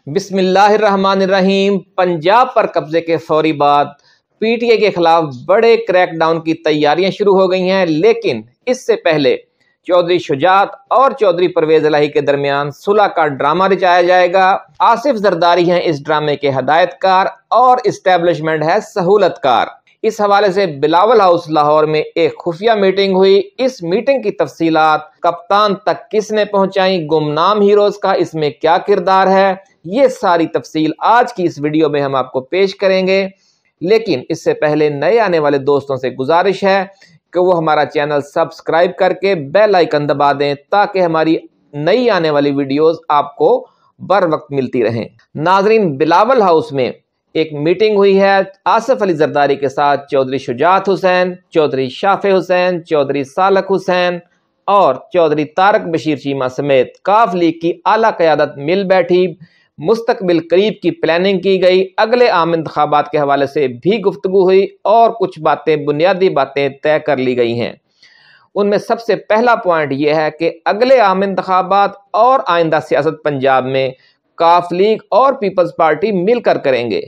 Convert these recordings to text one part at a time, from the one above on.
बिस्मिल्लाहिर्रहमानिर्रहीम। पंजाब पर कब्जे के फौरी बाद पीटीआई के खिलाफ बड़े क्रैकडाउन की तैयारियां शुरू हो गई हैं, लेकिन इससे पहले चौधरी शुजात और चौधरी परवेज इलाही के दरमियान सुलह का ड्रामा रचाया जाएगा। आसिफ जरदारी हैं इस ड्रामे के हदायतकार और इस्टेब्लिशमेंट है सहूलतकार। इस हवाले से बिलावल हाउस लाहौर में एक खुफिया मीटिंग हुई। इस मीटिंग की तफसीलात कप्तान तक किसने पहुंचाई, गुमनाम हीरोज का इसमें क्या किरदार है, ये सारी तफसील आज की इस वीडियो में हम आपको पेश करेंगे। लेकिन इससे पहले नए आने वाले दोस्तों से गुजारिश है कि वो हमारा चैनल सब्सक्राइब करके बेल आइकन दबा दें ताकि हमारी नई आने वाली वीडियोस आपको बर वक्त मिलती रहें। नाजरीन, बिलावल हाउस में एक मीटिंग हुई है आसिफ अली जरदारी के साथ चौधरी शुजात हुसैन, चौधरी शाफे हुसैन, चौधरी सालक हुसैन और चौधरी तारक बशीर चीमा समेत काफ लीग की आला क़यादत मिल बैठी। मुस्तकबिल करीब की प्लानिंग की गई। अगले आम इंतखाबात के हवाले से भी गुफ्तगू हुई और कुछ बातें, बुनियादी बातें तय कर ली गई हैं। उनमें सबसे पहला पॉइंट यह है कि अगले आम इंतखाबात और आइंदा सियासत पंजाब में काफ लीग और पीपल्स पार्टी मिलकर करेंगे।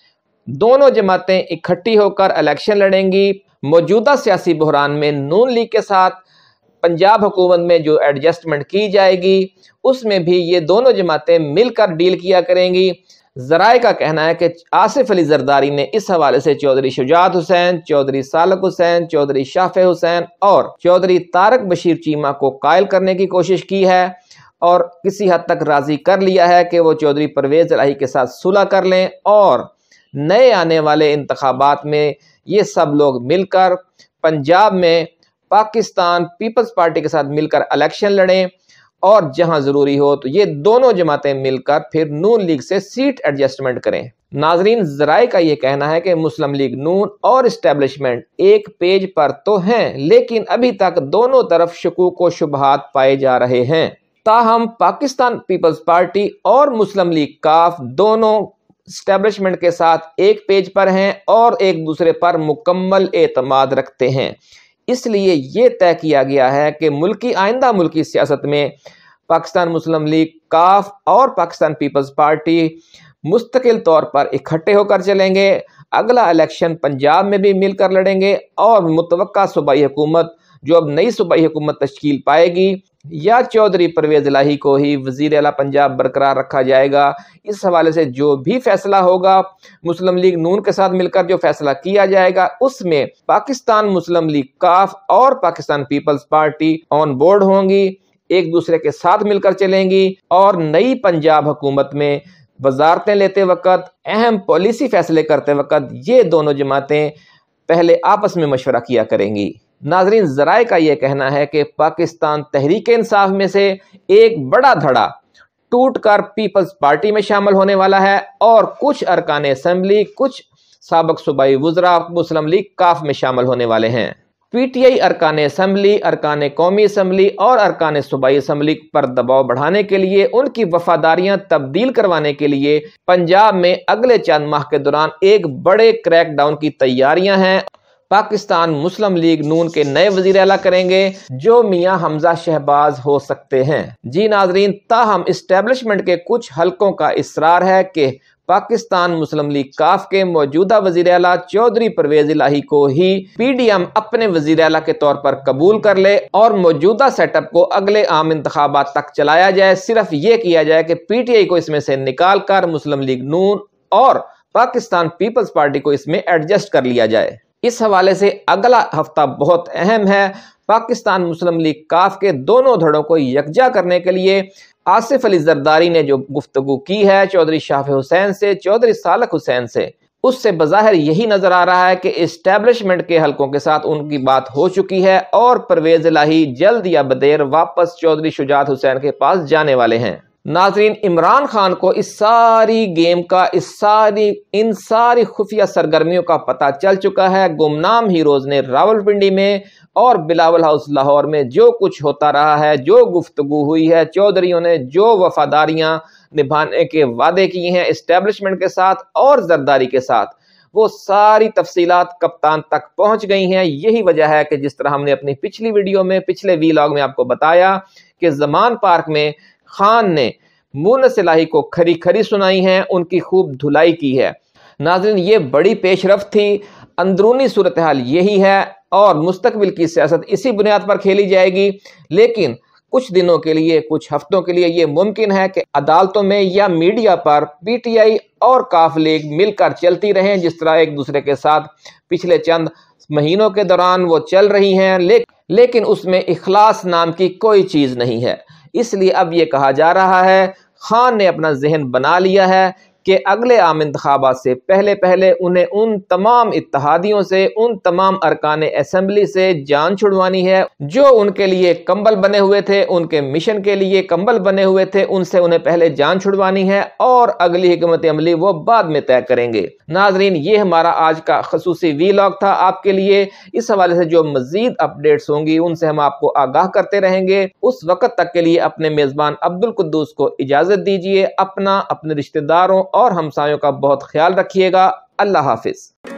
दोनों जमातें इकट्ठी होकर इलेक्शन लड़ेंगी। मौजूदा सियासी बहरान में नून लीग के साथ पंजाब हुकूमत में जो एडजस्टमेंट की जाएगी उसमें भी ये दोनों जमातें मिलकर डील किया करेंगी। जराए का कहना है कि आसिफ अली जरदारी ने इस हवाले से चौधरी शुजात हुसैन, चौधरी सालक हुसैन, चौधरी शाफे हुसैन और चौधरी तारक बशीर चीमा को कायल करने की कोशिश की है और किसी हद तक राजी कर लिया है कि वो चौधरी परवेज इलाही के साथ सुलह कर लें और नए आने वाले इंतखाबात में ये सब लोग मिलकर पंजाब में पाकिस्तान पीपल्स पार्टी के साथ मिलकर इलेक्शन लड़ें और जहां जरूरी हो तो ये दोनों जमातें मिलकर फिर नून लीग से सीट एडजस्टमेंट करें। नाजरीन, जराए का ये कहना है कि मुस्लिम लीग नून और इस्टेब्लिशमेंट एक पेज पर तो हैं, लेकिन अभी तक दोनों तरफ शकूक व शुबहात पाए जा रहे हैं। ताहम पाकिस्तान पीपल्स पार्टी और मुस्लिम लीग काफ दोनों इस्टेब्लिशमेंट के साथ एक पेज पर हैं और एक दूसरे पर मुकम्मल एतमाद रखते हैं। इसलिए ये तय किया गया है कि आइंदा मुल्की सियासत में पाकिस्तान मुस्लिम लीग काफ और पाकिस्तान पीपल्स पार्टी मुस्तकिल तौर पर इकट्ठे होकर चलेंगे। अगला इलेक्शन पंजाब में भी मिलकर लड़ेंगे और मुतवक्का सूबाई हुकूमत जो अब नई सूबाई हुकूमत तश्कील पाएगी या चौधरी परवेज इलाही को ही वजीर आला पंजाब बरकरार रखा जाएगा। इस हवाले से जो भी फैसला होगा मुस्लिम लीग नून के साथ मिलकर जो फैसला किया जाएगा उसमें पाकिस्तान मुस्लिम लीग काफ और Pakistan peoples party on board होंगी, एक दूसरे के साथ मिलकर चलेंगी और नई पंजाब हुकूमत में वजारतें लेते वक्त, अहम पॉलिसी फैसले करते वक्त ये दोनों जमातें पहले आपस में मशवरा किया करेंगी। नाजरीन, जराए का यह कहना है कि पाकिस्तान तहरीक इंसाफ में से एक बड़ा धड़ा टूटकर पीपल्स पार्टी में शामिल होने वाला है और कुछ अरकान असेंबली, कुछ साबक सूबाई वुज़रा मुस्लिम लीग काफ में शामिल होने वाले हैं। पीटीआई अरकान असेंबली, अरकान कौमी असेंबली और अरकान सूबाई असेंबली पर दबाव बढ़ाने के लिए, उनकी वफादारियां तब्दील करवाने के लिए पंजाब में अगले चंद माह के दौरान एक बड़े क्रैकडाउन की तैयारियां हैं। पाकिस्तान मुस्लिम लीग नून के नए वजीर आला करेंगे जो मियां हमजा शहबाज हो सकते हैं। जी नाजरीन, ताहम इस्टेब्लिशमेंट के कुछ हलकों का इसरार है कि पाकिस्तान मुस्लिम लीग काफ के मौजूदा वजीर आला चौधरी परवेज इलाही को ही पीडीएम अपने वजीर आला के तौर पर कबूल कर ले और मौजूदा सेटअप को अगले आम इंतखाबात तक चलाया जाए। सिर्फ ये किया जाए कि पीटीआई को इसमें से निकाल कर मुस्लिम लीग नून और पाकिस्तान पीपल्स पार्टी को इसमें एडजस्ट कर लिया जाए। इस हवाले से अगला हफ्ता बहुत अहम है। पाकिस्तान मुस्लिम लीग काफ के दोनों धड़ों को यकजा करने के लिए आसिफ अली जरदारी ने जो गुफ्तगू की है चौधरी शाफे हुसैन से, चौधरी सालक हुसैन से, उससे बज़ाहिर यही नजर आ रहा है कि इस्टेब्लिशमेंट के हलकों के साथ उनकी बात हो चुकी है और परवेज इलाही जल्द या बदेर वापस चौधरी शुजात हुसैन के पास जाने वाले हैं। नाजरीन, इमरान खान को इस सारी गेम का, इन सारी खुफिया सरगर्मियों का पता चल चुका है। गुमनाम हीरोज ने रावलपिंडी में और बिलावल हाउस लाहौर में जो कुछ होता रहा है, जो गुफ्तगू हुई है, चौधरियों ने जो वफादारियां निभाने के वादे किए हैं इस्टेब्लिशमेंट के साथ और जरदारी के साथ, वो सारी तफसीलात कप्तान तक पहुंच गई हैं। यही वजह है कि जिस तरह हमने अपनी पिछली वीडियो में, पिछले वीलॉग में आपको बताया कि ज़मान पार्क में खान ने مونس الہی کو کھری کھری سنائی ہیں، ان کی خوب دھلائی کی ہے۔ ناظرین، یہ بڑی پیش رفت تھی، اندرونی صورتحال یہی ہے اور مستقبل کی سیاست اسی بنیاد پر کھیلی جائے گی، لیکن کچھ دنوں کے لیے، کچھ ہفتوں کے لیے یہ ممکن ہے کہ عدالتوں میں یا media per P T I اور کاف لیگ مل کر چلتی رہیں، جس طرح ایک دوسرے کے ساتھ پچھلے چند مہینوں کے دوران وہ چل رہی ہیں، لیکن اس میں اخلاص نام کی کوئی چیز نہیں ہے۔ اس لیے اب یہ کہا جا رہا ہے، خان نے اپنا ذہن بنا لیا ہے کہ اگلے عام انتخابات سے پہلے انہیں ان تمام اتحادیوں سے، ان تمام ارکان اسمبلی سے جان چھڑوانی ہے جو ان کے لیے کمبل بنے ہوئے تھے، ان کے مشن کے لیے کمبل بنے ہوئے تھے، ان سے انہیں پہلے جان چھڑوانی ہے اور اگلی حکمت عملی وہ بعد میں طے کریں گے۔ ناظرین، یہ ہمارا آج کا خصوصی ویلاگ تھا آپ کے لیے۔ اس حوالے سے جو مزید اپڈیٹس ہوں گی ان سے ہم آپ کو آگاہ کرتے رہیں گے۔ اس وقت تک کے لیے اپنے میزبان عبدالقدوس کو اجازت دیجیے۔ اپنے رشتہ داروں اور ہمسایوں کا بہت خیال رکھیے گا۔ اللہ حافظ۔